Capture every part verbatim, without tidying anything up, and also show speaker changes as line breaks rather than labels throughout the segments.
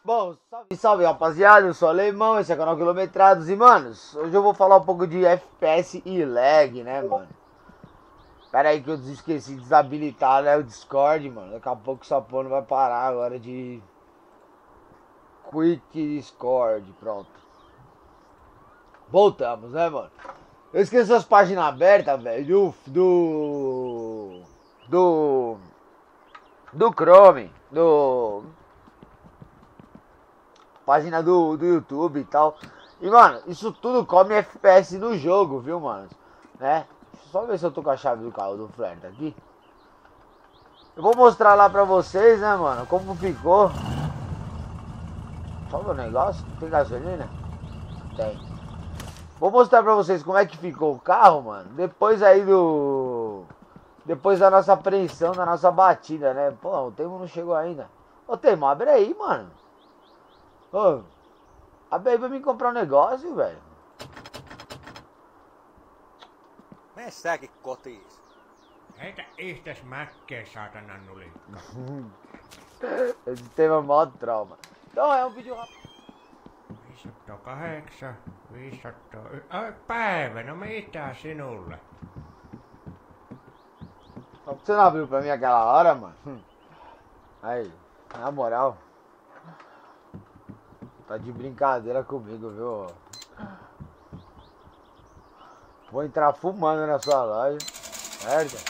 Bom, salve, salve rapaziada, eu sou o Alemão, esse é o canal Quilometrados e manos, hoje eu vou falar um pouco de F P S e lag, né mano. Pera aí que eu esqueci de desabilitar, né, o Discord, mano, daqui a pouco essa porra não vai parar agora de Quick Discord, pronto. Voltamos, né mano. Eu esqueci as páginas abertas, velho, do... do... do Chrome, do... página do, do YouTube e tal. E, mano, isso tudo come F P S no jogo, viu, mano? Né? Deixa eu só ver se eu tô com a chave do carro do Flerte aqui. Eu vou mostrar lá pra vocês, né, mano, como ficou. Só o negócio. Tem gasolina? Tem. Vou mostrar pra vocês como é que ficou o carro, mano. Depois aí do... depois da nossa apreensão, da nossa batida, né? Pô, o Teimo não chegou ainda. Ô, Teimo, abre aí, mano. Ô, abre aí pra mim comprar um negócio, velho.
Messäkin kotiin.
Heitä ihtes mäkkeä, saatanan nuli.
Esse tema é mó trauma. Então é um vídeo rápido.
viisisataakahdeksan, viisisataa... Ai päivä, no mitä sinulle?
Só que você não abriu pra mim aquela hora, mano. Aí, na moral. Tá de brincadeira comigo, viu? Vou entrar fumando na sua loja. Certo?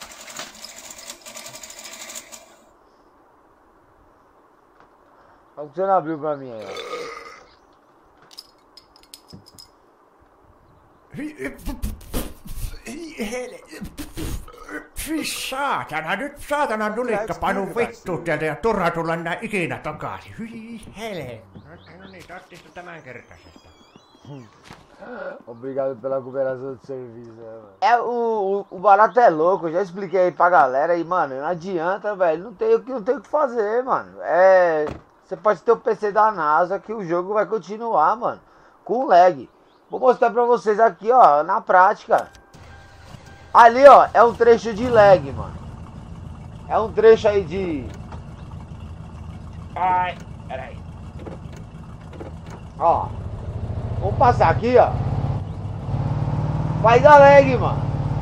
Só que você não abriu pra mim aí, ó.
Fy saatana, nyt saatana tulikka panu vittu sieltä ja turha tulla nää ikinä takaisin. Hyi hele. No niin, tattista tämänkertaisesta.
Obrigado pela cooperação do serviço, né, mano? É, o, o, o barato é louco, eu já expliquei aí pra galera e, mano, não adianta, velho, não tem, não tem o que fazer, mano. É, você pode ter o P C da NASA que o jogo vai continuar, mano, com lag. Vou mostrar pra vocês aqui, ó, na prática. Ali, ó, é um trecho de lag, mano. É um trecho aí de... Ai, peraí. Ó, vamos passar aqui, ó. Vai dar lag, mano.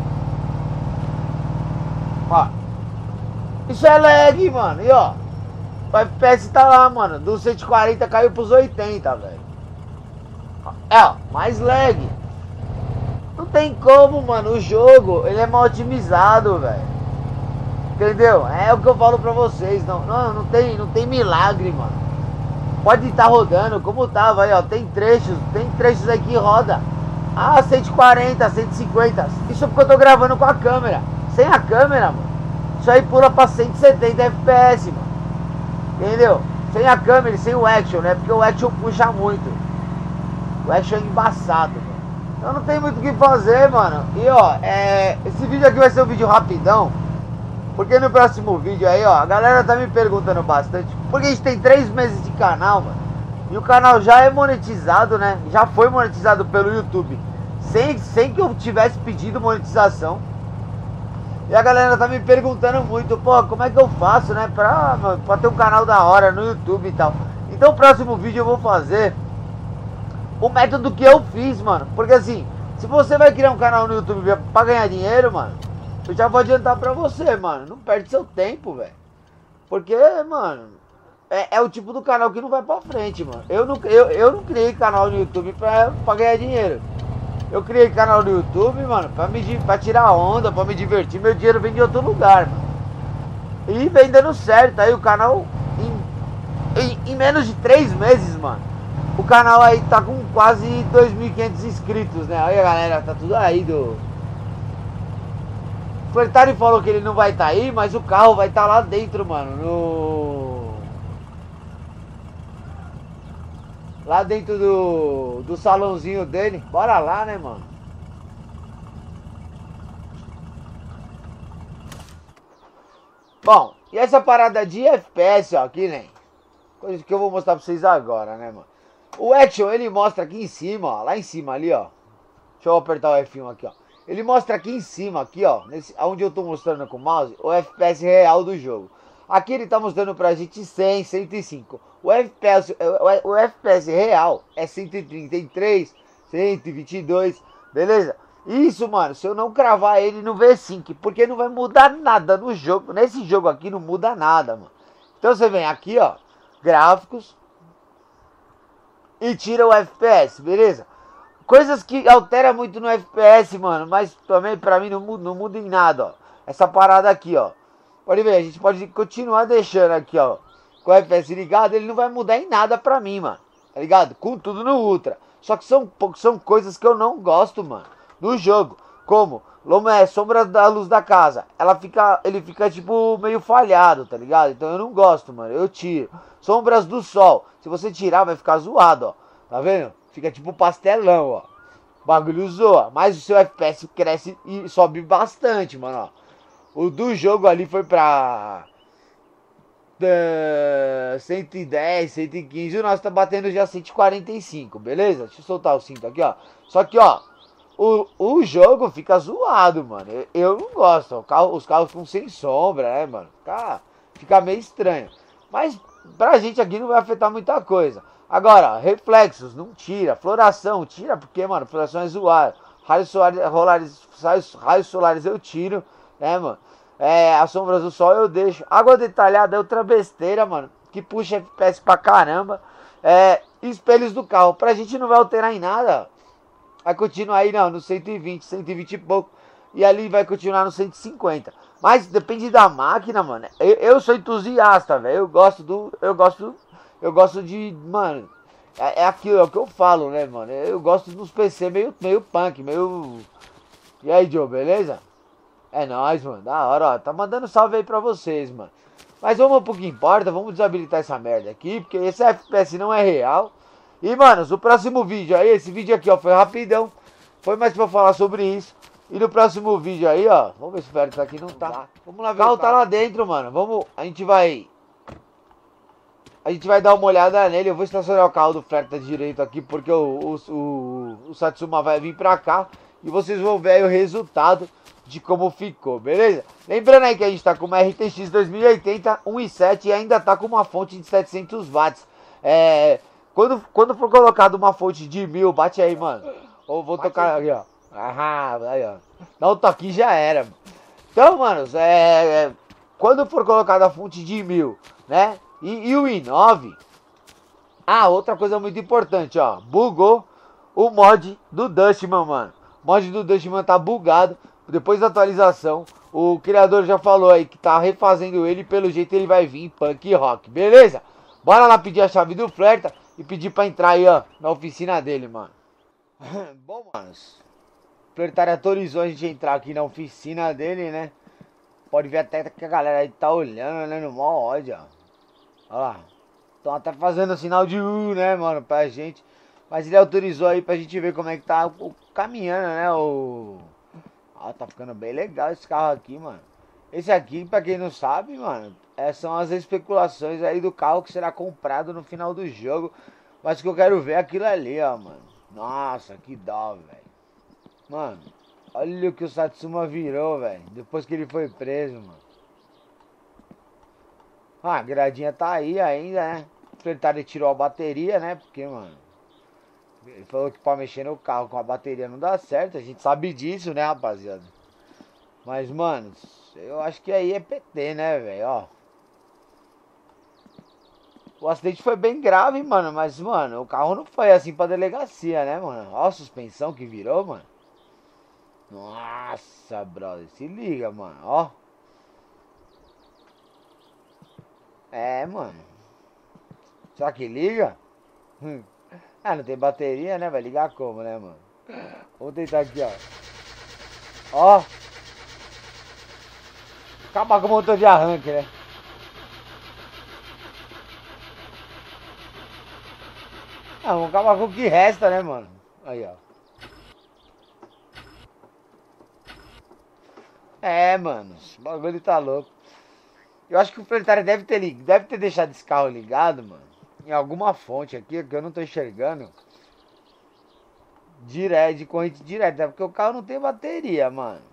Ó, isso é lag, mano. E ó, o F P S tá lá, mano. Do cento e quarenta caiu pros oitenta, velho. É, ó, mais lag. Não tem como, mano. O jogo, ele é mal otimizado, velho. Entendeu? É o que eu falo pra vocês. Não, não, não tem, não tem milagre, mano. Pode estar rodando como tava aí, ó. Tem trechos, tem trechos aí que roda. Ah, cento e quarenta, cento e cinquenta. Isso é porque eu tô gravando com a câmera. Sem a câmera, mano, isso aí pula pra cento e setenta F P S, mano. Entendeu? Sem a câmera e sem o action, né? Porque o action puxa muito. O action é embaçado, mano. Então não tem muito o que fazer, mano. E ó, é... esse vídeo aqui vai ser um vídeo rapidão. Porque no próximo vídeo aí, ó, a galera tá me perguntando bastante. Porque a gente tem três meses de canal, mano. E o canal já é monetizado, né? Já foi monetizado pelo YouTube. Sem, sem que eu tivesse pedido monetização. E a galera tá me perguntando muito, pô, como é que eu faço, né? Pra, pra ter um canal da hora no YouTube e tal. Então o próximo vídeo eu vou fazer o método que eu fiz, mano. Porque assim, se você vai criar um canal no YouTube pra ganhar dinheiro, mano, eu já vou adiantar pra você, mano. Não perde seu tempo, velho. Porque, mano, é, é o tipo do canal que não vai pra frente, mano. Eu não, eu, eu não criei canal no YouTube pra, pra ganhar dinheiro. Eu criei canal no YouTube, mano, pra, me, pra tirar onda, pra me divertir. Meu dinheiro vem de outro lugar, mano. E vem dando certo. Aí o canal, em, em, em menos de três meses, mano, o canal aí tá com quase dois mil e quinhentos inscritos, né? Olha, galera, tá tudo aí do... O Flertari falou que ele não vai estar tá aí, mas o carro vai estar tá lá dentro, mano, no... lá dentro do, do salãozinho dele. Bora lá, né, mano? Bom, e essa parada de F P S, ó, aqui, né? Coisa que eu vou mostrar pra vocês agora, né, mano? O Action, ele mostra aqui em cima, ó, lá em cima ali, ó. Deixa eu apertar o F um aqui, ó. Ele mostra aqui em cima, aqui, ó, nesse, onde eu tô mostrando com o mouse, o F P S real do jogo. Aqui ele tá mostrando pra gente cem, cento e cinco. O F P S, o, o F P S real é cento e trinta e três, cento e vinte e dois, beleza? Isso, mano, se eu não cravar ele no V cinco, porque não vai mudar nada no jogo. Nesse jogo aqui não muda nada, mano. Então você vem aqui, ó, gráficos e tira o F P S, beleza? Coisas que altera muito no F P S, mano, mas também pra mim não muda, não muda em nada, ó. Essa parada aqui, ó. Pode ver, a gente pode continuar deixando aqui, ó, com o F P S ligado, ele não vai mudar em nada pra mim, mano. Tá ligado? Com tudo no Ultra. Só que são, são coisas que eu não gosto, mano, no jogo. Como Lomé, sombra da luz da casa. Ela fica, ele fica tipo meio falhado, tá ligado? Então eu não gosto, mano. Eu tiro. Sombras do sol. Se você tirar, vai ficar zoado, ó. Tá vendo? Fica tipo pastelão, ó. O bagulho zoa. Mas o seu F P S cresce e sobe bastante, mano, ó. O do jogo ali foi pra uh, cento e dez, cento e quinze. O nosso tá batendo já cento e quarenta e cinco, beleza? Deixa eu soltar o cinto aqui, ó. Só que, ó, o, o jogo fica zoado, mano. Eu, eu não gosto. O carro, os carros ficam sem sombra, né, mano? Fica, fica meio estranho. Mas pra gente aqui não vai afetar muita coisa. Agora, reflexos, não tira. Floração, tira, porque, mano, floração é zoado. Raios solares, raios, raios solares eu tiro, né, mano? É, as sombras do sol eu deixo. Água detalhada é outra besteira, mano, que puxa F P S pra caramba. É, espelhos do carro, pra gente não vai alterar em nada. Vai continuar aí, não, no cento e vinte, cento e vinte e pouco. E ali vai continuar no cento e cinquenta. Mas depende da máquina, mano. Eu, eu sou entusiasta, velho. Eu gosto do... Eu gosto... Eu gosto de... Mano... É, é aquilo, é o que eu falo, né, mano? Eu gosto dos P C meio, meio punk, meio... E aí, Joe, beleza? É nóis, mano. Da hora, ó. Tá mandando salve aí pra vocês, mano. Mas vamos pro que importa. Vamos desabilitar essa merda aqui. Porque esse F P S não é real. E, manos, o próximo vídeo aí. Esse vídeo aqui, ó. Foi rapidão. Foi mais pra falar sobre isso. E no próximo vídeo aí, ó. Vamos ver se o Félix tá aqui. Não tá. Vamos lá ver. O carro tá lá dentro, mano. Vamos. A gente vai. A gente vai dar uma olhada nele. Eu vou estacionar o carro do Flerta direito aqui. Porque o, o, o, o Satsuma vai vir pra cá. E vocês vão ver aí o resultado de como ficou, beleza? Lembrando aí que a gente tá com uma R T X dois mil e oitenta, um ponto sete e ainda tá com uma fonte de setecentos watts. É, quando, quando for colocado uma fonte de mil, bate aí, mano. Ou vou bate tocar aí, ó. Ah, aí, ó. Dá um toquinho já era. Então, manos, é, é, quando for colocada a fonte de mil, né? E, e o i nove. Ah, outra coisa muito importante, ó. Bugou o mod do Dustman, mano. O mod do Dustman tá bugado. Depois da atualização, o criador já falou aí que tá refazendo ele. Pelo jeito ele vai vir punk rock, beleza? Bora lá pedir a chave do Flerta e pedir pra entrar aí, ó, na oficina dele, mano. Bom, manos, o Flertário autorizou a gente entrar aqui na oficina dele, né? Pode ver até que a galera aí tá olhando, né, no mó ódio, ó. Olha lá. Estão até fazendo sinal de U, né, mano, pra gente. Mas ele autorizou aí pra gente ver como é que tá o, caminhando, né, o... Ah, tá ficando bem legal esse carro aqui, mano. Esse aqui, pra quem não sabe, mano, é, são as especulações aí do carro que será comprado no final do jogo. Mas o que eu quero ver é aquilo ali, ó, mano. Nossa, que dó, velho. Mano, olha o que o Satsuma virou, velho. Depois que ele foi preso, mano. Ah, a gradinha tá aí ainda, né? O Flertário tirou a bateria, né? Porque, mano... Ele falou que pra mexer no carro com a bateria não dá certo. A gente sabe disso, né, rapaziada? Mas, mano, eu acho que aí é P T, né, velho? Ó. O acidente foi bem grave, mano. Mas, mano, o carro não foi assim pra delegacia, né, mano? Ó a suspensão que virou, mano. Nossa, brother. Se liga, mano. Ó. É, mano. Será que liga? Hum. Ah, não tem bateria, né? Vai ligar como, né, mano? Vamos tentar aqui, ó. Ó. Acabar com o motor de arranque, né? Ah, vamos acabar com o que resta, né, mano? Aí, ó. É, mano. O bagulho tá louco. Eu acho que o Flertário deve ter, deve ter deixado esse carro ligado, mano. Em alguma fonte aqui, que eu não tô enxergando. Direto, de corrente direta. Porque o carro não tem bateria, mano.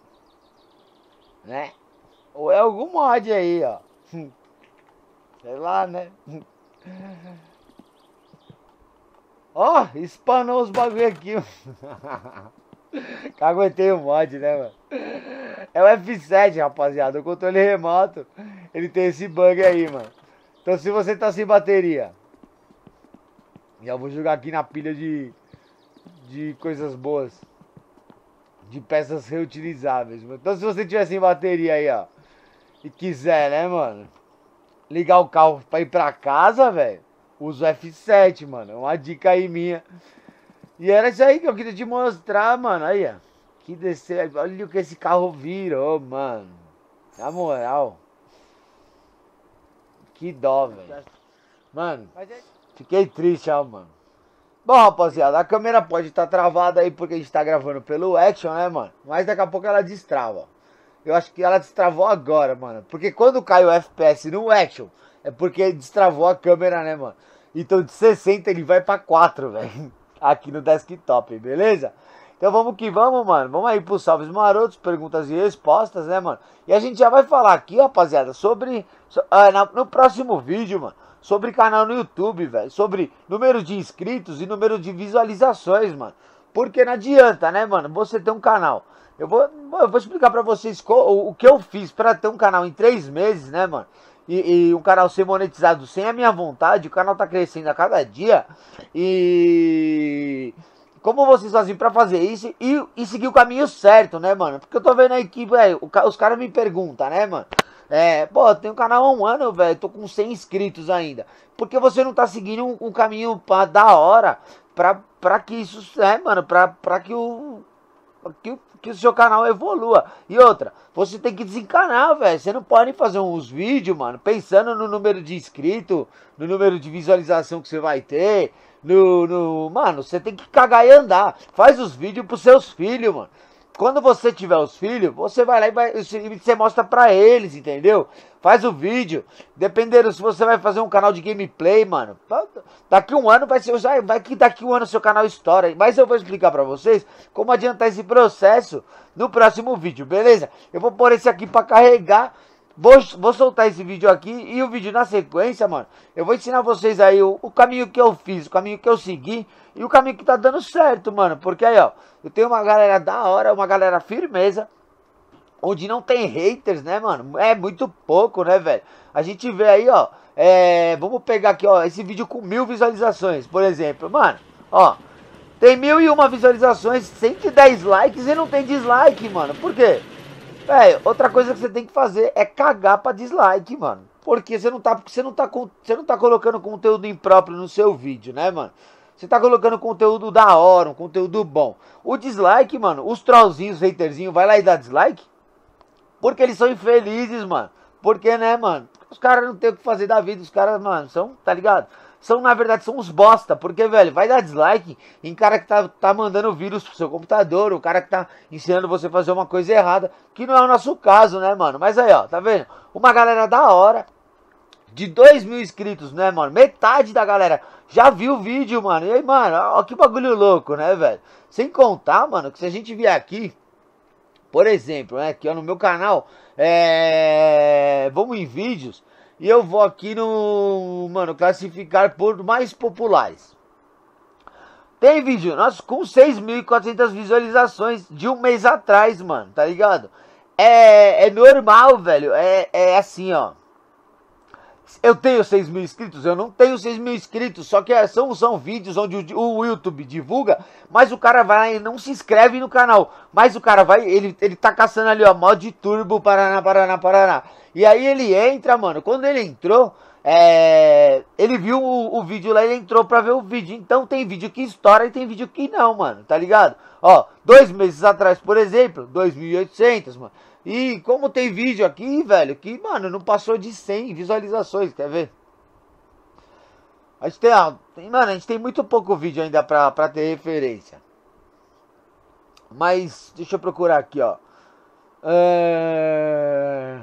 Né? Ou é algum mod aí, ó. Sei lá, né? Ó, oh, espanou os bagulho aqui, mano. Caguetei o mod, né, mano? É o F sete, rapaziada. O controle remoto, ele tem esse bug aí, mano. Então se você tá sem bateria, já vou jogar aqui na pilha de, de coisas boas, de peças reutilizáveis, mano. Então se você tiver sem bateria aí, ó, e quiser, né, mano, ligar o carro pra ir pra casa, velho, usa o F sete, mano. É uma dica aí minha. E era isso aí que eu queria te mostrar, mano. Aí, ó. Que descer. Olha o que esse carro virou, mano. Na moral. Que dó, velho. Mano, fiquei triste, ó, mano. Bom, rapaziada, a câmera pode estar travada aí porque a gente tá gravando pelo Action, né, mano? Mas daqui a pouco ela destrava. Eu acho que ela destravou agora, mano. Porque quando cai o F P S no Action, é porque destravou a câmera, né, mano? Então de sessenta ele vai pra quatro, velho. Aqui no desktop, beleza? Então vamos que vamos, mano. Vamos aí pros salves marotos, perguntas e respostas, né, mano? E a gente já vai falar aqui, rapaziada, sobre... So, uh, na, no próximo vídeo, mano, sobre canal no YouTube, velho. Sobre número de inscritos e número de visualizações, mano. Porque não adianta, né, mano, você ter um canal. Eu vou, eu vou explicar pra vocês o, o que eu fiz pra ter um canal em três meses, né, mano? E, e um canal ser monetizado sem a minha vontade. O canal tá crescendo a cada dia. E... como vocês fazem pra fazer isso e, e seguir o caminho certo, né, mano? Porque eu tô vendo aqui, velho, os caras me perguntam, né, mano? É, pô, tem um canal há um ano, velho, tô com cem inscritos ainda. Porque você não tá seguindo um, um caminho pra, da hora pra, pra que isso, é, mano, pra, pra que o... Que, que o seu canal evolua. E outra, você tem que desencanar, velho. Você não pode fazer uns vídeos, mano, pensando no número de inscritos, no número de visualização que você vai ter, no, no... Mano, você tem que cagar e andar. Faz os vídeos pros seus filhos, mano. Quando você tiver os filhos, você vai lá e vai, você mostra pra eles, entendeu? Faz o vídeo. Dependendo se você vai fazer um canal de gameplay, mano. Daqui um ano vai ser. Já, vai que daqui um ano seu canal estoura. Mas eu vou explicar pra vocês como adiantar esse processo no próximo vídeo, beleza? Eu vou pôr esse aqui pra carregar. Vou, vou soltar esse vídeo aqui e o vídeo na sequência, mano. Eu vou ensinar vocês aí o, o caminho que eu fiz, o caminho que eu segui e o caminho que tá dando certo, mano. Porque aí, ó, eu tenho uma galera da hora, uma galera firmeza, onde não tem haters, né, mano? É muito pouco, né, velho? A gente vê aí, ó, é... vamos pegar aqui, ó, esse vídeo com mil visualizações, por exemplo. Mano, ó, tem mil e uma visualizações, cento e dez likes e não tem dislike, mano. Por quê? Velho, outra coisa que você tem que fazer é cagar pra dislike, mano. Porque você não tá, você não tá, você não tá colocando conteúdo impróprio no seu vídeo, né, mano? Você tá colocando conteúdo da hora, um conteúdo bom. O dislike, mano, os trollzinhos, os haterzinhos, vai lá e dá dislike? Porque eles são infelizes, mano. Porque, né, mano? Os caras não tem o que fazer da vida. Os caras, mano, são, tá ligado? São, na verdade, são uns bosta. Porque, velho, vai dar dislike em cara que tá, tá mandando vírus pro seu computador. O cara que tá ensinando você a fazer uma coisa errada. Que não é o nosso caso, né, mano? Mas aí, ó, tá vendo? Uma galera da hora. De dois mil inscritos, né, mano? Metade da galera já viu o vídeo, mano. E aí, mano, ó, que bagulho louco, né, velho? Sem contar, mano, que se a gente vier aqui... Por exemplo, né, aqui ó, no meu canal, é... vamos em vídeos e eu vou aqui no, mano, classificar por mais populares. Tem vídeo, nossa, com seis mil e quatrocentas visualizações de um mês atrás, mano, tá ligado? É, é normal, velho, é, é assim, ó. Eu tenho seis mil inscritos? Eu não tenho seis mil inscritos, só que são, são vídeos onde o, o YouTube divulga, mas o cara vai e não se inscreve no canal. Mas o cara vai, ele, ele tá caçando ali, ó, mod turbo, Paraná, Paraná, Paraná. E aí ele entra, mano, quando ele entrou, é, ele viu o, o vídeo lá, ele entrou pra ver o vídeo. Então tem vídeo que estoura e tem vídeo que não, mano, tá ligado? Ó, dois meses atrás, por exemplo, dois mil e oitocentos, mano. E como tem vídeo aqui, velho, que, mano, não passou de cem visualizações, quer ver? A gente tem, ó, tem, mano, a gente tem muito pouco vídeo ainda pra, pra ter referência. Mas, deixa eu procurar aqui, ó. É...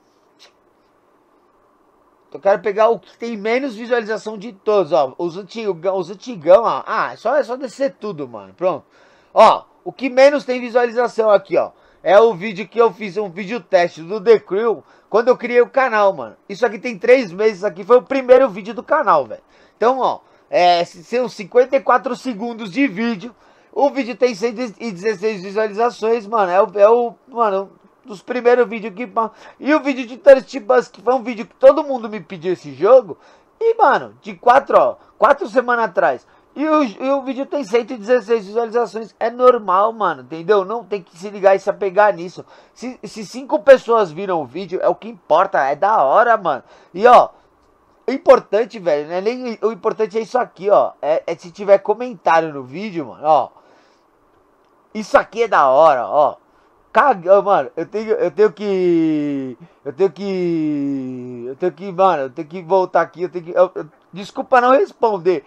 Eu quero pegar o que tem menos visualização de todos, ó. Os antigão, os antigão, ó. Ah, é só, é só descer tudo, mano. Pronto. Ó, o que menos tem visualização aqui, ó. é o vídeo que eu fiz, um vídeo teste do The Crew, quando eu criei o canal, mano. Isso aqui tem três meses, isso aqui foi o primeiro vídeo do canal, velho. Então, ó, é, são cinquenta e quatro segundos de vídeo. O vídeo tem cento e dezesseis visualizações, mano. É o, é o mano, dos primeiros vídeos que... E o vídeo de Thirsty Bus, que foi um vídeo que todo mundo me pediu esse jogo. E, mano, de quatro, ó, quatro semanas atrás. E o, e o vídeo tem cento e dezesseis visualizações. É normal, mano, entendeu? Não tem que se ligar e se apegar nisso. Se, se cinco pessoas viram o vídeo, é o que importa. É da hora, mano. E, ó, o importante, velho, né? Nem, o importante é isso aqui, ó. É, é se tiver comentário no vídeo, mano, ó. Isso aqui é da hora, ó. Caga, mano, eu tenho, eu tenho que... Eu tenho que... Eu tenho que, mano, eu tenho que voltar aqui, eu tenho que... Eu, eu, desculpa não responder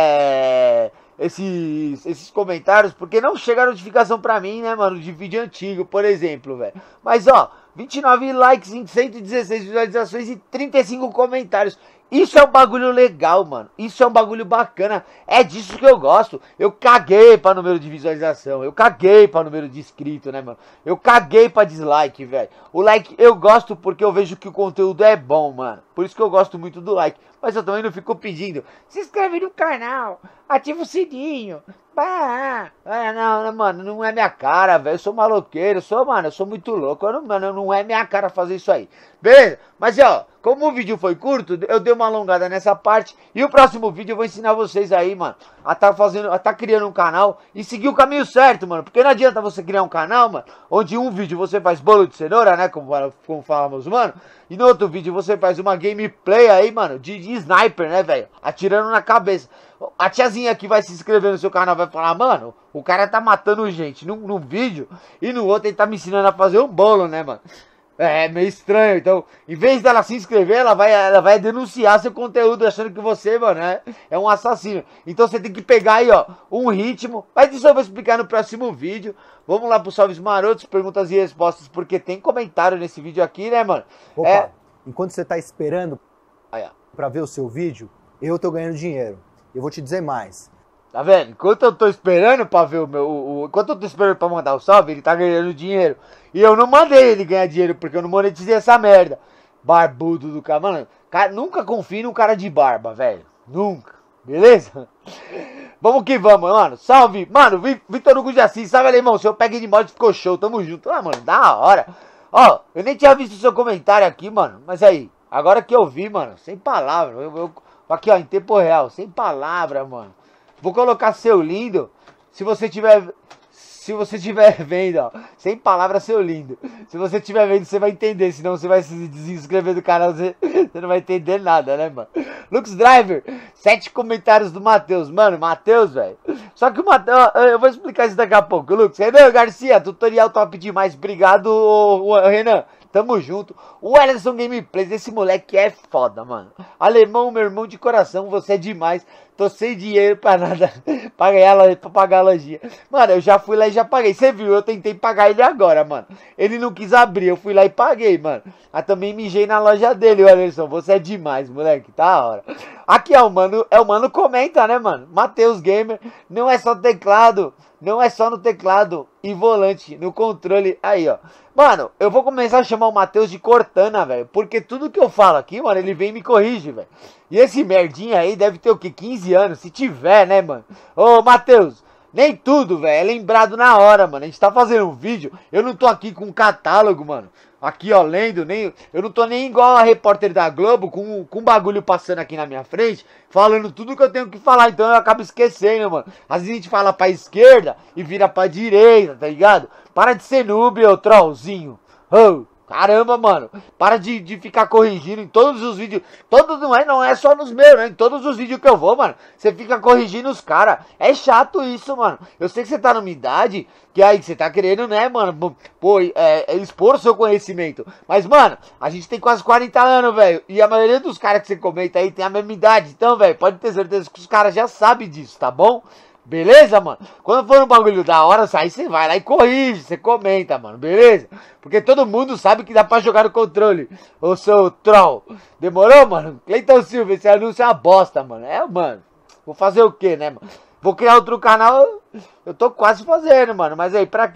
é, esses, esses comentários, porque não chega a notificação pra mim, né, mano, de vídeo antigo, por exemplo, velho. Mas, ó, vinte e nove likes em cento e dezesseis visualizações e trinta e cinco comentários. Isso é um bagulho legal, mano. Isso é um bagulho bacana. É disso que eu gosto. Eu caguei pra número de visualização. Eu caguei pra número de inscrito, né, mano? Eu caguei pra dislike, velho. O like eu gosto porque eu vejo que o conteúdo é bom, mano. Por isso que eu gosto muito do like. Mas eu também não fico pedindo. Se inscreve no canal. Ativa o sininho. Bah, ah, não, não, mano, não é minha cara, velho. Eu sou maloqueiro, eu sou, mano, eu sou muito louco. Eu não, mano, não é minha cara fazer isso aí. Beleza? Mas, ó, como o vídeo foi curto, eu dei uma alongada nessa parte. E o próximo vídeo eu vou ensinar vocês aí, mano, a tá fazendo, a tá criando um canal e seguir o caminho certo, mano. Porque não adianta você criar um canal, mano, onde um vídeo você faz bolo de cenoura, né, como, como falamos, mano. E no outro vídeo você faz uma gameplay aí, mano, de, de sniper, né, velho, atirando na cabeça. A tiazinha que vai se inscrever no seu canal vai falar, mano, o cara tá matando gente num, num vídeo e no outro ele tá me ensinando a fazer um bolo, né, mano? É meio estranho. Então, em vez dela se inscrever, ela vai, ela vai denunciar seu conteúdo achando que você, mano, é, é um assassino. Então você tem que pegar aí, ó, um ritmo. Mas isso eu vou explicar no próximo vídeo. Vamos lá pro Salves Marotos, perguntas e respostas, porque tem comentário nesse vídeo aqui, né, mano?
Opa,
é...
enquanto você tá esperando
aí, ó,
pra ver o seu vídeo, eu tô ganhando dinheiro. Eu vou te dizer mais.
Tá vendo? Enquanto eu tô esperando pra ver o meu... O, o, enquanto eu tô esperando pra mandar o salve, ele tá ganhando dinheiro. E eu não mandei ele ganhar dinheiro, porque eu não monetizei essa merda. Barbudo do cara. Mano, cara, nunca confie num cara de barba, velho. Nunca. Beleza? Vamos que vamos, mano. Salve. Mano, Vitor Hugo de Assis. Salve, alemão. Seu peg de mod ficou show. Tamo junto. Ah, mano, da hora. Ó, eu nem tinha visto o seu comentário aqui, mano. Mas aí, agora que eu vi, mano, sem palavras. Eu... eu aqui, ó, em tempo real, sem palavra, mano. Vou colocar seu lindo. Se você tiver... Se você tiver vendo, ó. Sem palavra, seu lindo. Se você tiver vendo, você vai entender. Senão você vai se desinscrever do canal. Você, você não vai entender nada, né, mano? Lux Driver. Sete comentários do Matheus. Mano, Matheus, velho. Só que o Matheus... Eu vou explicar isso daqui a pouco, Lux. Renan Garcia, tutorial top demais. Obrigado, Renan. Tamo junto. O Ellison Gameplays, esse moleque é foda, mano. Alemão, meu irmão de coração, você é demais. Tô sem dinheiro pra nada, pra ganhar, pra pagar a lojinha. Mano, eu já fui lá e já paguei. Você viu, eu tentei pagar ele agora, mano. Ele não quis abrir, eu fui lá e paguei, mano. Mas também mijei na loja dele, o Ellison. Você é demais, moleque, tá hora. Aqui é o mano, é o mano comenta, né, mano? Matheus Gamer, não é só teclado. Não é só no teclado e volante, no controle, aí, ó. Mano, eu vou começar a chamar o Matheus de Cortana, velho. Porque tudo que eu falo aqui, mano, ele vem e me corrige, velho. E esse merdinha aí deve ter o quê? quinze anos, se tiver, né, mano? Ô, Matheus, nem tudo, velho, é lembrado na hora, mano. A gente tá fazendo um vídeo, eu não tô aqui com um catálogo, mano. Aqui, ó, lendo, nem, eu não tô nem igual a repórter da Globo, com, com um bagulho passando aqui na minha frente, falando tudo que eu tenho que falar, então eu acabo esquecendo, mano. Às vezes a gente fala pra esquerda e vira pra direita, tá ligado? Para de ser noob, ô trollzinho. Oh, caramba, mano. Para de, de ficar corrigindo em todos os vídeos. Todos, não é, não é só nos meus, né? Em todos os vídeos que eu vou, mano. Você fica corrigindo os caras. É chato isso, mano. Eu sei que você tá numa idade que aí você tá querendo, né, mano? Pô, é, é expor o seu conhecimento. Mas, mano, a gente tem quase quarenta anos, velho. E a maioria dos caras que você comenta aí tem a mesma idade. Então, velho, pode ter certeza que os caras já sabem disso, tá bom? Beleza, mano? Quando for um bagulho da hora, aí você vai lá e corrige, você comenta, mano, beleza? Porque todo mundo sabe que dá pra jogar no controle, ô seu troll. Demorou, mano? Cleiton Silva, esse anúncio é uma bosta, mano. É, mano, vou fazer o quê, né, mano? Vou criar outro canal, eu tô quase fazendo, mano. Mas aí, pra quê?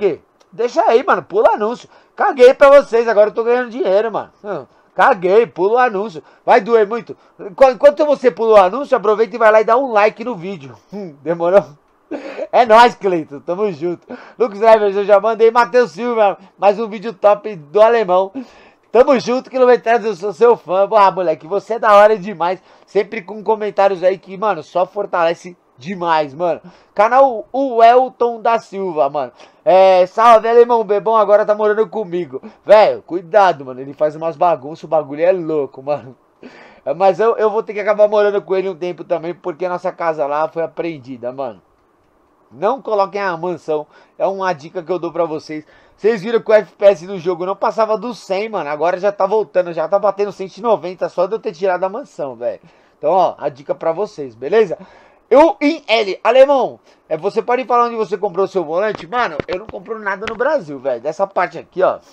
Deixa aí, mano, pula anúncio. Caguei pra vocês, agora eu tô ganhando dinheiro, mano. Hum, caguei, pula o anúncio. Vai doer muito. Enquanto você pula o anúncio, aproveita e vai lá e dá um like no vídeo. Hum, demorou? É nóis, Cleiton, tamo junto. Lucas Drivers, eu já mandei. Matheus Silva, mais um vídeo top do alemão. Tamo junto, quilometragem, eu sou seu fã. Ah, moleque, você é da hora demais. Sempre com comentários aí que, mano, só fortalece demais, mano. Canal o Elton da Silva, mano. É, salve, alemão, bebão agora tá morando comigo. Velho, cuidado, mano, ele faz umas bagunças, o bagulho é louco, mano. Mas eu, eu vou ter que acabar morando com ele um tempo também, porque a nossa casa lá foi apreendida, mano. Não coloquem a mansão, é uma dica que eu dou pra vocês. Vocês viram que o F P S do jogo não passava dos cem, mano. Agora já tá voltando, já tá batendo cento e noventa só de eu ter tirado a mansão, velho. Então, ó, a dica pra vocês, beleza? Eu em L, alemão, é, você pode falar onde você comprou o seu volante? Mano, eu não compro nada no Brasil, velho. Dessa parte aqui, ó,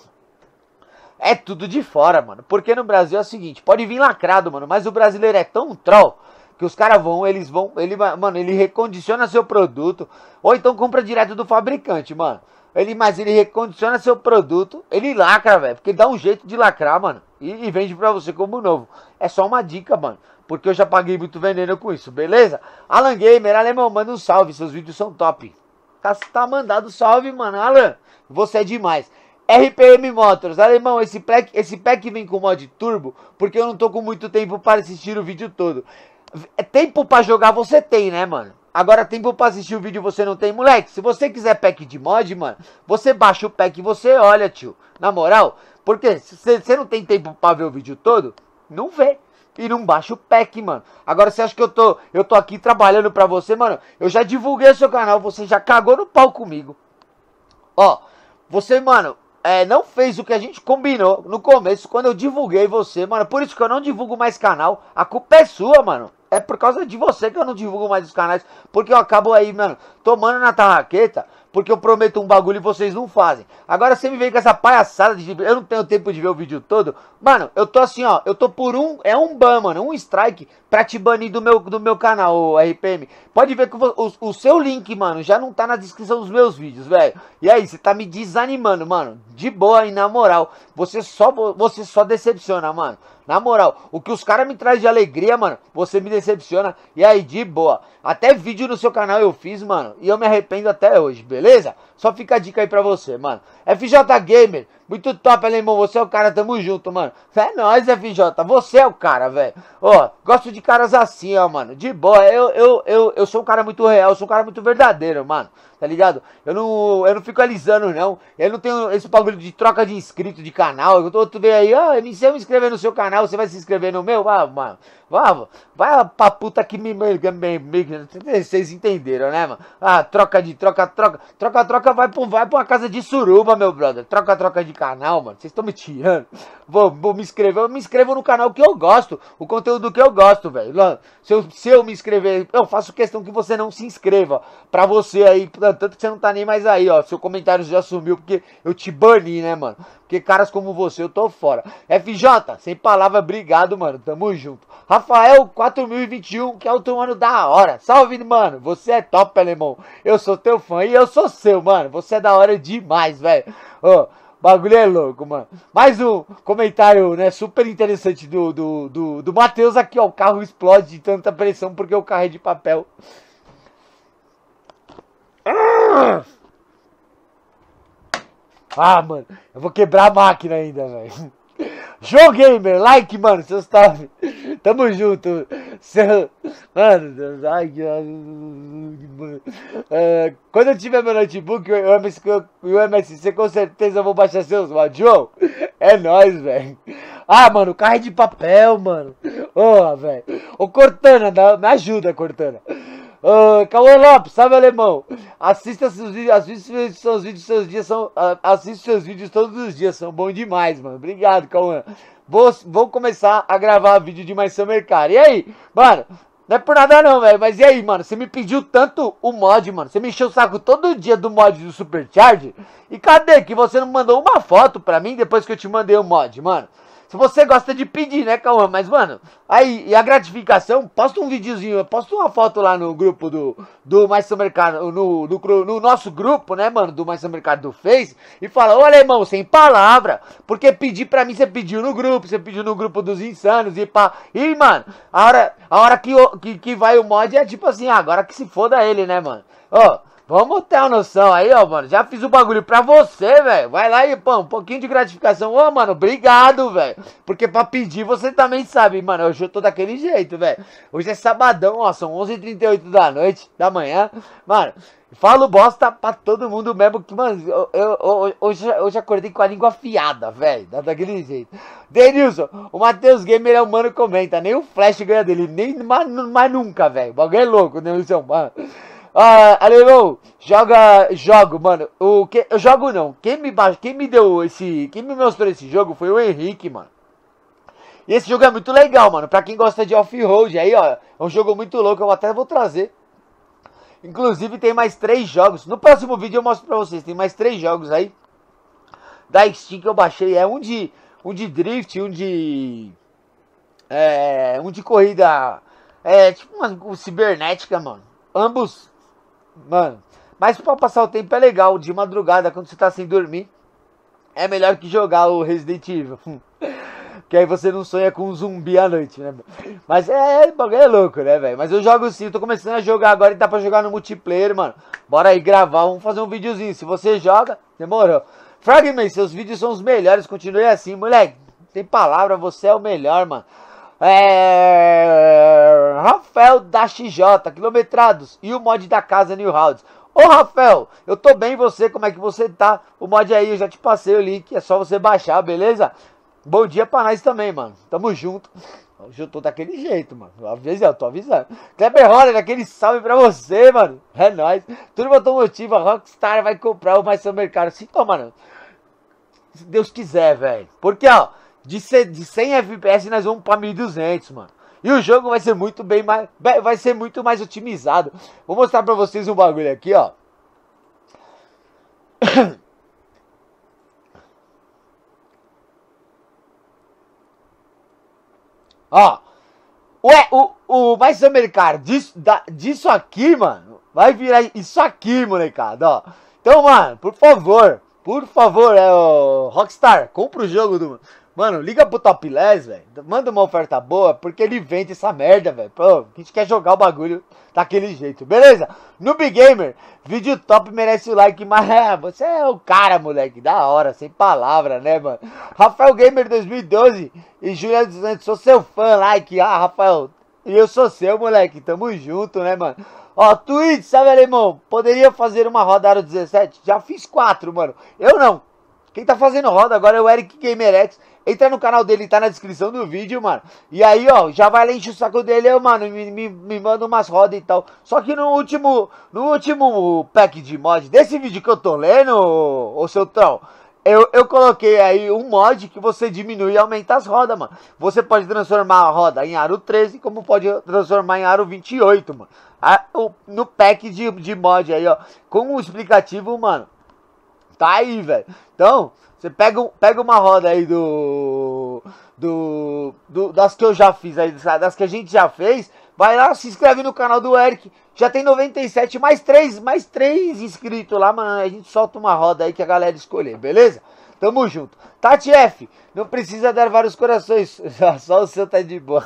é tudo de fora, mano. Porque no Brasil é o seguinte, pode vir lacrado, mano, mas o brasileiro é tão troll que os caras vão, eles vão, ele, mano, ele recondiciona seu produto, ou então compra direto do fabricante, mano. Ele, mas ele recondiciona seu produto, ele lacra, velho, porque ele dá um jeito de lacrar, mano, e, e vende pra você como novo. É só uma dica, mano, porque eu já paguei muito veneno com isso, beleza? Alan Gamer, alemão, manda um salve, seus vídeos são top. Tá, tá mandado salve, mano, Alan, você é demais. R P M Motors, alemão, esse pack, esse pack vem com mod turbo, porque eu não tô com muito tempo para assistir o vídeo todo. Tempo pra jogar você tem, né, mano? Agora tempo pra assistir o vídeo você não tem, moleque. Se você quiser pack de mod, mano, você baixa o pack e você olha, tio. Na moral, porque se você não tem tempo pra ver o vídeo todo, não vê. E não baixa o pack, mano. Agora você acha que eu tô, eu tô aqui trabalhando pra você, mano? Eu já divulguei o seu canal, você já cagou no pau comigo. Ó, você, mano, é, não fez o que a gente combinou no começo, quando eu divulguei você, mano. Por isso que eu não divulgo mais canal. A culpa é sua, mano. É por causa de você que eu não divulgo mais os canais. Porque eu acabo aí, mano, tomando na tarraqueta. Porque eu prometo um bagulho e vocês não fazem. Agora você me vem com essa palhaçada de... Eu não tenho tempo de ver o vídeo todo. Mano, eu tô assim, ó. Eu tô por um... É um ban, mano. Um strike pra te banir do meu, do meu canal, o R P M. Pode ver que o, o, o seu link, mano, já não tá na descrição dos meus vídeos, velho. E aí, você tá me desanimando, mano. De boa e na moral. Você só, você só decepciona, mano. Na moral, o que os caras me trazem de alegria, mano, você me decepciona. E aí, de boa. Até vídeo no seu canal eu fiz, mano. E eu me arrependo até hoje, beleza? Só fica a dica aí pra você, mano. F J Gamer, muito top, alemão. Você é o cara, tamo junto, mano. É nóis, F J. Você é o cara, velho. Ó, gosto de caras assim, ó, mano. De boa. Eu, eu, eu, eu sou um cara muito real. Eu sou um cara muito verdadeiro, mano. Tá ligado? Eu não, eu não fico alisando, não. Eu não tenho esse bagulho de troca de inscrito de canal. Eu tô, tu vê aí, ó, se eu me inscrever no seu canal, você vai se inscrever no meu? Vai, mano. Vai, vai pra puta que me, me, me, me... Vocês entenderam, né, mano? Ah, troca de, troca, troca. Troca, troca, vai pra, vai pra uma casa de suruba, meu brother. Troca, troca de canal, mano. Vocês estão me tirando. Vou, vou me inscrever. Eu me inscrevo no canal que eu gosto. O conteúdo que eu gosto, velho. Se eu, se eu me inscrever, eu faço questão que você não se inscreva. Pra você aí, tanto que você não tá nem mais aí, ó. Seu comentário já sumiu porque eu te bani, né, mano? Porque caras como você, eu tô fora. F J, sem palavra, obrigado, mano. Tamo junto. Rafael quatro mil e vinte e um, que é outro ano da hora. Salve, mano. Você é top, alemão. Eu sou teu fã e eu sou seu, mano. Você é da hora demais, velho. Ô, bagulho é louco, mano. Mais um comentário, né, super interessante do, do, do, do Matheus aqui, ó. O carro explode de tanta pressão porque o carro é de papel. Ah, mano, eu vou quebrar a máquina ainda, velho. João Gamer, like, mano, seus top. Tamo junto. Seu... Mano, Deus, ai, mano. Uh, quando eu tiver meu notebook, o M S C, o M S C, com certeza eu vou baixar seus mods. João, é nóis, velho. Ah, mano, o carro é de papel, mano. Ô, oh, velho. Ô, Cortana, dá, me ajuda, Cortana. Uh, Cauã Lopes, salve, alemão. Assista seus vídeos, assista seus vídeos, seus dias são, uh, assista seus vídeos todos os dias, são bons demais, mano. Obrigado, Cauã. Vou, vou começar a gravar vídeo de mais Summer Car. E aí, mano, não é por nada não, velho, mas e aí, mano, você me pediu tanto o mod, mano, você me encheu o saco todo dia do mod do Supercharge, e cadê que você não mandou uma foto pra mim depois que eu te mandei o mod, mano? Se você gosta de pedir, né, Cauã? Mas, mano, aí, e a gratificação, posta um videozinho, posta uma foto lá no grupo do, do Mais Supermercado, no, no, no nosso grupo, né, mano, do Mais Supermercado do Face, e fala, ô alemão, sem palavra, porque pedir pra mim, você pediu no grupo, você pediu no grupo dos insanos, e pá, e, mano, a hora, a hora que, que, que vai o mod é tipo assim, agora que se foda ele, né, mano? Ó, vamos ter uma noção aí, ó, mano. Já fiz o bagulho pra você, velho. Vai lá e, pô, um pouquinho de gratificação. Ô, mano, obrigado, velho. Porque pra pedir você também sabe, mano. Hoje eu tô daquele jeito, velho. Hoje é sabadão, ó. São onze e trinta e oito da noite, da manhã. Mano, falo bosta pra todo mundo mesmo. Que, mano, eu, eu, eu, hoje, hoje acordei com a língua afiada, velho. Daquele jeito. Denilson, o Matheus Gamer é o mano comenta. Nem o Flash ganha dele. Nem mais, mais nunca, velho. O bagulho é louco, Denilson, mano. Ah, alemão, joga, jogo, mano, o que, eu jogo não, quem me, quem me deu esse, quem me mostrou esse jogo foi o Henrique, mano. E esse jogo é muito legal, mano, pra quem gosta de off-road, aí, ó, é um jogo muito louco, eu até vou trazer. Inclusive tem mais três jogos, no próximo vídeo eu mostro pra vocês, tem mais três jogos aí, da Steam que eu baixei, é um de, um de drift, um de, é, um de corrida, é, tipo uma cibernética, mano, ambos. Mano, mas pra passar o tempo é legal, de madrugada, quando você tá sem dormir, é melhor que jogar o Resident Evil. Que aí você não sonha com um zumbi à noite, né? Mas é, o bagulho é louco, né, velho? Mas eu jogo sim, eu tô começando a jogar agora e dá pra jogar no multiplayer, mano. Bora aí gravar, vamos fazer um videozinho. Se você joga, demorou. Fragment, seus vídeos são os melhores, continue assim, moleque. Tem palavra, você é o melhor, mano. É... Rafael da X J, quilometrados e o mod da casa New House. Ô Rafael, eu tô bem, você, como é que você tá? O mod aí, eu já te passei o link, é só você baixar, beleza? Bom dia pra nós também, mano, tamo junto. Hoje eu tô daquele jeito, mano, eu avisei, eu tô avisando. Kleber Roller, aquele salve pra você, mano, é nóis. Turma Automotiva, Rockstar vai comprar o Mais Supermercado. Sim, toma, mano, se Deus quiser, velho, porque ó, De, de cem F P S nós vamos pra mil e duzentos, mano. E o jogo vai ser muito bem mais... Vai ser muito mais otimizado. Vou mostrar pra vocês um bagulho aqui, ó. Ó. Ué, o, o Mais Supermercado disso, da, disso aqui, mano. Vai virar isso aqui, molecada, ó. Então, mano, por favor. Por favor, é o Rockstar. Compra o jogo do... Mano, liga pro Topless, velho. Manda uma oferta boa, porque ele vende essa merda, velho. Pô, a gente quer jogar o bagulho daquele jeito, beleza? Noob Gamer, vídeo top, merece o like, mas é, você é o cara, moleque. Da hora, sem palavra, né, mano? Rafael Gamer dois mil e doze e Julia dos Santos, sou seu fã, like. Ah, Rafael, e eu sou seu, moleque. Tamo junto, né, mano? Ó, Twitch, sabe, alemão? Poderia fazer uma roda Aro dezessete? Já fiz quatro, mano. Eu não. Quem tá fazendo roda agora é o Eric GamerX. Entra no canal dele, tá na descrição do vídeo, mano. E aí, ó, já vai lá encher o saco dele, mano, me, me, me manda umas rodas e tal. Só que no último, no último pack de mod desse vídeo que eu tô lendo, ô, ô seu troll, eu, eu coloquei aí um mod que você diminui e aumenta as rodas, mano. Você pode transformar a roda em aro treze, como pode transformar em aro vinte e oito, mano. A, o, no pack de, de mod aí, ó, com um explicativo, mano. Tá aí, velho. Então, você pega, pega uma roda aí do, do, do... Das que eu já fiz aí, das que a gente já fez. Vai lá, se inscreve no canal do Eric. Já tem noventa e sete, mais três, mais três inscritos lá, mano. A gente solta uma roda aí que a galera escolher, beleza? Tamo junto. Tati F, não precisa dar vários corações. Só o seu tá de boa.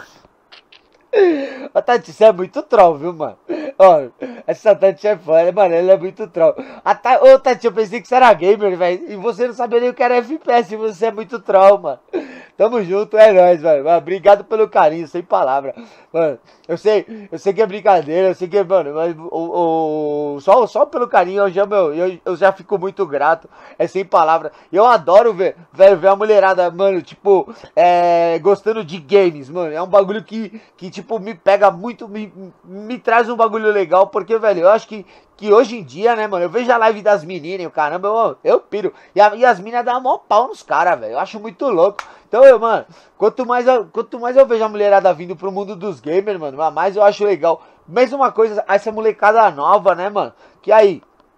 A Tati, você é muito troll, viu, mano? Ó, essa Tati é foda, mano, ela é muito troll. A Ta... Ô, Tati, eu pensei que você era gamer, velho. E você não sabia nem o que era F P S, você é muito troll, mano. Tamo junto, é nóis, mano. Obrigado pelo carinho, sem palavra. Mano, eu sei, eu sei que é brincadeira, eu sei que é, mano, mas o, o, só, só pelo carinho eu já, meu, eu, eu já fico muito grato. É sem palavra. Eu adoro ver, ver, ver a mulherada, mano, tipo, é, gostando de games, mano. É um bagulho que, que tipo, me pega muito, me, me traz um bagulho legal, porque, velho, eu acho que, que hoje em dia, né, mano, eu vejo a live das meninas e o caramba, eu, eu piro. E, a, e as minas dão mó pau nos caras, velho. Eu acho muito louco. Então, eu, mano, quanto mais, eu, quanto mais eu vejo a mulherada vindo pro mundo dos gamers, mano, mais eu acho legal. Mesma coisa, essa molecada nova, né, mano? Que aí,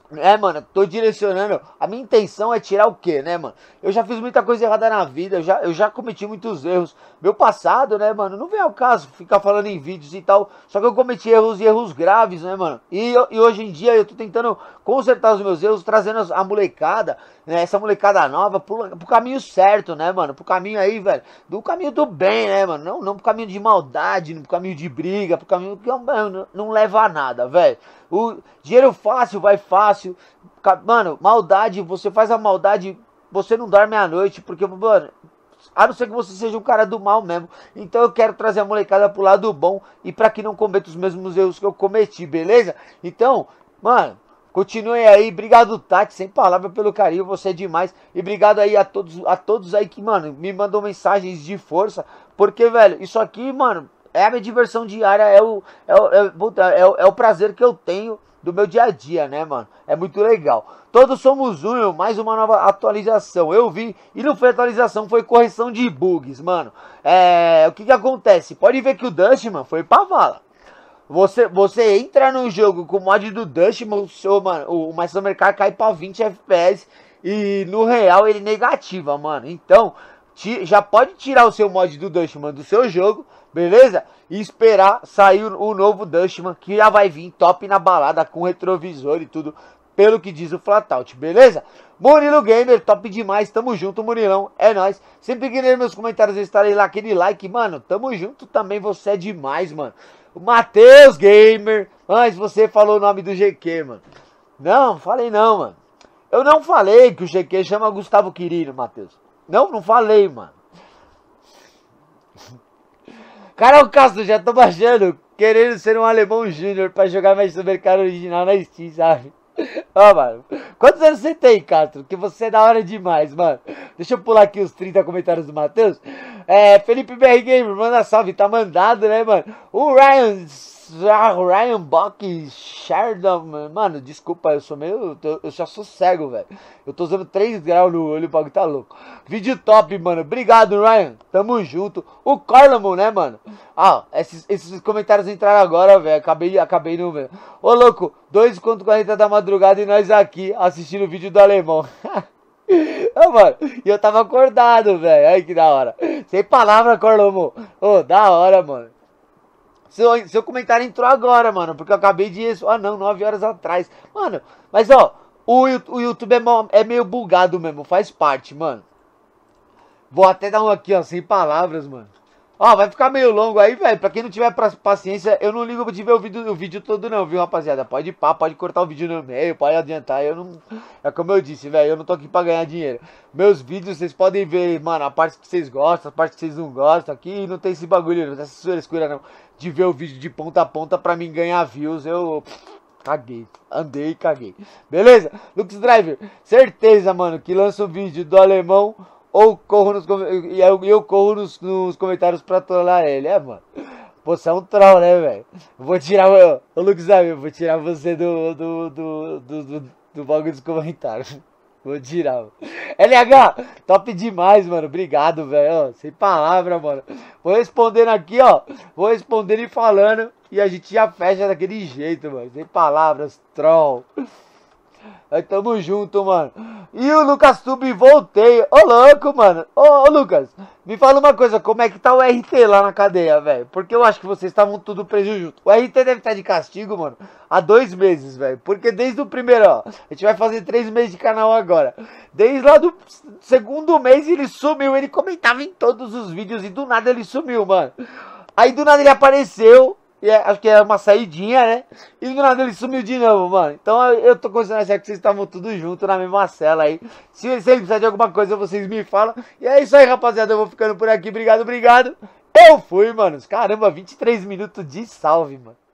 É, mano, tô direcionando. A minha intenção é tirar o quê, né, mano? Eu já fiz muita coisa errada na vida, eu já, eu já cometi muitos erros. Meu passado, né, mano, não vem ao caso ficar falando em vídeos e tal. Só que eu cometi erros e erros graves, né, mano? E, e hoje em dia eu tô tentando consertar os meus erros, trazendo a molecada, né, essa molecada nova pro, pro caminho certo, né, mano? Pro caminho aí, velho, do caminho do bem, né, mano? Não, não pro caminho de maldade, não pro caminho de briga, pro caminho que não, não leva a nada, velho. O dinheiro fácil vai fácil. Mano, maldade, você faz a maldade, você não dorme à noite, porque, mano, a não ser que você seja um cara do mal mesmo. Então eu quero trazer a molecada pro lado bom e pra que não cometa os mesmos erros que eu cometi, beleza? Então, mano, continuem aí, obrigado Tati, sem palavra pelo carinho, você é demais. E obrigado aí a todos, a todos aí que, mano, me mandam mensagens de força. Porque, velho, isso aqui, mano, é a minha diversão diária, é o, é, o, é, o, é, o, é o prazer que eu tenho do meu dia a dia, né, mano? É muito legal. Todos somos um, mais uma nova atualização. Eu vi, e não foi atualização, foi correção de bugs, mano. É, o que que acontece? Pode ver que o Dustman foi pra vala. Você, você entra no jogo com o mod do Dustman, o seu, mano, o My Summer Car cai pra vinte F P S e no real ele negativa, mano. Então, já pode tirar o seu mod do Dustman do seu jogo, beleza? E esperar sair o novo Dustman, que já vai vir top na balada com retrovisor e tudo, pelo que diz o Flatout, beleza? Murilo Gamer, top demais, tamo junto, Murilão, é nóis. Sempre que ler meus comentários eu estarei lá, aquele like, mano, tamo junto também, você é demais, mano. O Matheus Gamer, mas você falou o nome do G Q, mano. Não, falei não, mano. Eu não falei que o G Q chama Gustavo Quirino, Matheus. Não, não falei, mano. Carol Castro, já tô baixando, querendo ser um alemão júnior pra jogar mais supermercado original na Steam, sabe? Ó, oh, mano, quantos anos você tem, Castro? Que você é da hora demais, mano. Deixa eu pular aqui os trinta comentários do Matheus. É, Felipe B R Gamer, manda salve, tá mandado, né, mano? O Ryan... Ryan Bock Sheridan, mano, desculpa, eu sou meio, eu já sou cego, velho. Eu tô usando três graus no olho, o bagulho tá louco. Vídeo top, mano, obrigado, Ryan, tamo junto. O Carlamon, né, mano? Ah, esses, esses comentários entraram agora, velho, acabei, acabei no, velho. Ô, louco, dois conto quarenta da madrugada e nós aqui assistindo o vídeo do alemão. Ah, mano, e eu tava acordado, velho, aí que da hora. Sem palavra, Carlamon. Ô, da hora, mano. Seu, seu comentário entrou agora, mano, porque eu acabei de... Ah, não, nove horas atrás. Mano, mas, ó, o, o YouTube é, é meio bugado mesmo, faz parte, mano. Vou até dar um aqui, ó, sem palavras, mano. Ó, vai ficar meio longo aí, velho. Pra quem não tiver paciência, eu não ligo de ver o vídeo, o vídeo todo não, viu, rapaziada? Pode ir pá, pode cortar o vídeo no meio, pode adiantar. Eu não... É como eu disse, velho, eu não tô aqui pra ganhar dinheiro. Meus vídeos, vocês podem ver, mano, a parte que vocês gostam, a parte que vocês não gostam. Aqui não tem esse bagulho, não tem essa frescura, não. De ver o vídeo de ponta a ponta pra mim ganhar views, eu... Caguei, andei e caguei. Beleza? Lux Driver, certeza, mano, que lança um vídeo do alemão... Ou corro nos e eu, eu corro nos, nos comentários pra trollar ele. É, mano. Pô, você é um troll, né, velho? Vou tirar. Ô, Lucas, eu vou tirar você do. Do. Do. Do, do, do bagulho dos comentários. Vou tirar, mano. L H, top demais, mano. Obrigado, velho. Sem palavra, mano. Vou respondendo aqui, ó. Vou respondendo e falando. E a gente já fecha daquele jeito, mano. Sem palavras, troll. Aí tamo junto, mano. E o Lucas Tube, voltei. Ô, louco, mano. Ô, ô, Lucas, me fala uma coisa. Como é que tá o R T lá na cadeia, velho? Porque eu acho que vocês estavam tudo presos junto. O R T deve estar de castigo, mano, há dois meses, velho. Porque desde o primeiro, ó, a gente vai fazer três meses de canal agora. Desde lá do segundo mês ele sumiu. Ele comentava em todos os vídeos e do nada ele sumiu, mano. Aí do nada ele apareceu. E é, acho que é uma saidinha, né? E do nada ele sumiu de novo, mano. Então eu, eu tô considerando achar que vocês estavam tudo junto na mesma cela aí. Se, se ele precisar de alguma coisa, vocês me falam. E é isso aí, rapaziada. Eu vou ficando por aqui. Obrigado, obrigado. Eu fui, mano. Caramba, vinte e três minutos de salve, mano.